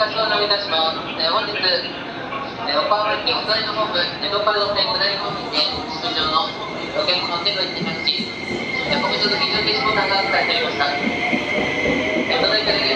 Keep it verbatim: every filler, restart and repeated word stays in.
かしをお願いいたします。えー本日、えー横浜駅お隣のホーム、江戸川路線下り方面で出場のお客様の手が一致し、えー、ご無事の非常停止ボタンが押されておりました。えー届いた